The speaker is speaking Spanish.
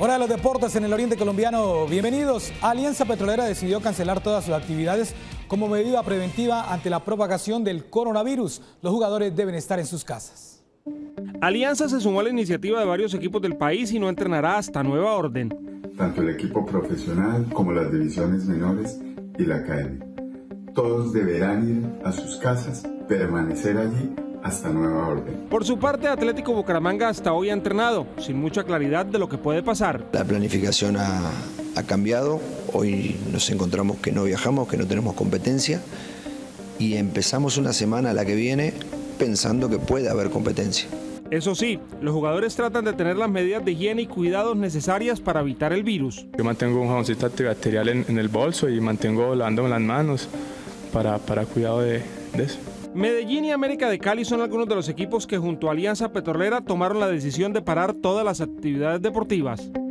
Hora de los deportes en el oriente colombiano. Bienvenidos. Alianza Petrolera decidió cancelar todas sus actividades como medida preventiva ante la propagación del coronavirus. Los jugadores deben estar en sus casas. Alianza se sumó a la iniciativa de varios equipos del país y no entrenará hasta nueva orden. Tanto el equipo profesional como las divisiones menores y la academia. Todos deberán ir a sus casas, permanecer allí hasta nueva orden. Por su parte, Atlético Bucaramanga hasta hoy ha entrenado, sin mucha claridad de lo que puede pasar. La planificación ha cambiado, hoy nos encontramos que no viajamos, que no tenemos competencia y empezamos una semana la que viene pensando que puede haber competencia. Eso sí, los jugadores tratan de tener las medidas de higiene y cuidados necesarias para evitar el virus. Yo mantengo un jaboncito antibacterial en el bolso y mantengo lavándome las manos para cuidado de eso. Medellín y América de Cali son algunos de los equipos que junto a Alianza Petrolera tomaron la decisión de parar todas las actividades deportivas.